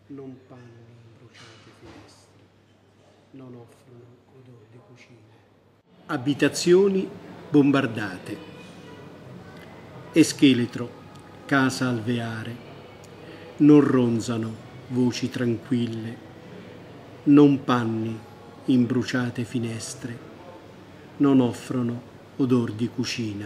Non panni in bruciate finestre, non offrono odore di cucina. Abitazioni bombardate. Escheletro, casa alveare. Non ronzano voci tranquille. Non panni in bruciate finestre, non offrono odor di cucina.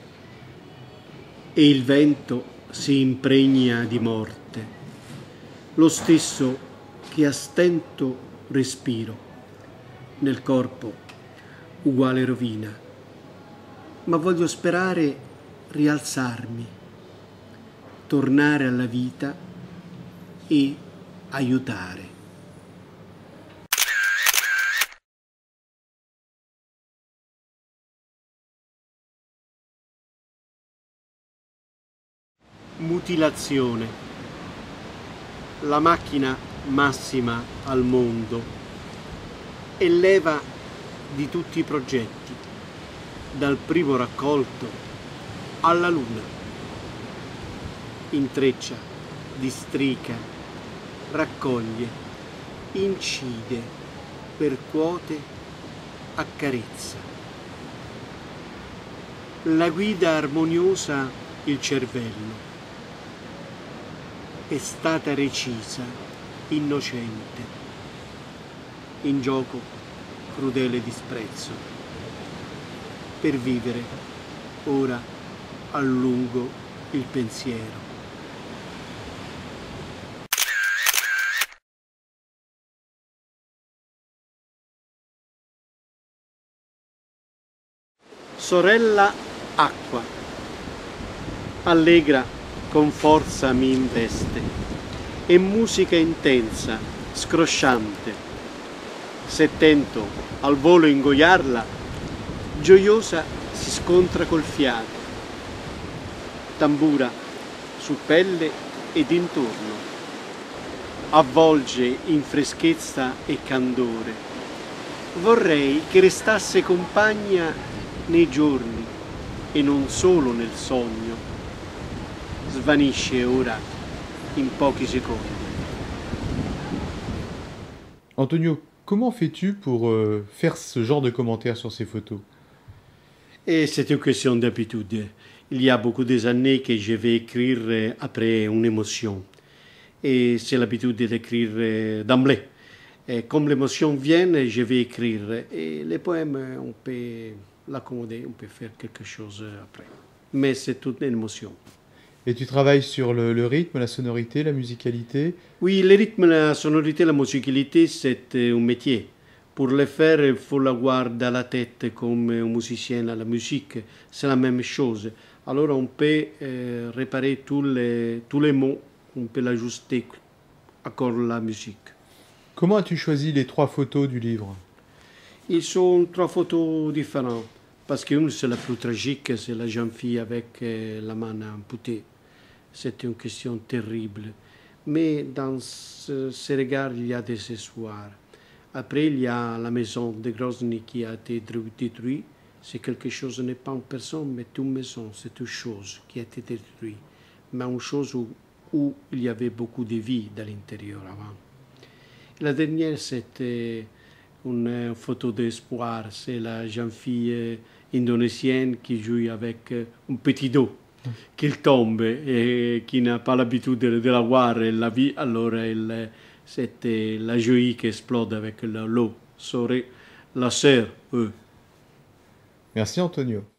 E il vento si impregna di morte, lo stesso che a stento respiro, nel corpo uguale rovina, ma voglio sperare rialzarmi, tornare alla vita e aiutare. Mutilazione. La macchina massima al mondo e leva di tutti i progetti, dal primo raccolto alla luna. Intreccia, districa, raccoglie, incide, percuote, accarezza. La guida armoniosa il cervello. È stata recisa, innocente, in gioco crudele disprezzo. Per vivere, ora allungo il pensiero. Sorella acqua, allegra con forza mi investe, e musica intensa, scrosciante. Se tento al volo ingoiarla, gioiosa si scontra col fiato. Tambura su pelle ed intorno, avvolge in freschezza e candore. Vorrei che restasse compagna nei giorni e non solo nel sogno. Svanisce ora in pochi secondi. Antonio, comment fais-tu pour faire ce genre de commentaires sur ces photos? Et c'est une question d'habitude. Il y a beaucoup d'années que je vais écrire après une émotion. Et c'est l'habitude d'écrire d'emblée. Et comme l'émotion vient, je vais écrire. Et les poèmes, on peut l'accommoder, on peut faire quelque chose après. Mais c'est toute une émotion. Et tu travailles sur le rythme, la sonorité, la musicalité? Oui, le rythme, la sonorité, la musicalité, c'est un métier. Pour le faire, il faut l'avoir dans la tête comme un musicien à la musique. C'est la même chose. Alors on peut réparer tous les mots, on peut l'ajuster à la musique. Comment as-tu choisi les 3 photos du livre? Ils sont 3 photos différentes. Parce qu'une, c'est la plus tragique, c'est la jeune fille avec la main amputée. C'est une question terrible. Mais dans ce regard, il y a des espoirs. Après, il y a la maison de Grozny qui a été détruite. C'est quelque chose, ce n'est pas une personne, mais une maison, c'est une chose qui a été détruite. Mais une chose où il y avait beaucoup de vie à l'intérieur avant. La dernière, c'était une photo d'espoir. C'est la jeune fille indonésienne qui joue avec un petit dos, qu'il tombe et qui n'a pas l'habitude de la voir la vie, alors c'était la joie qui explose avec l'eau. Serait la sœur, eux. Merci Antonio.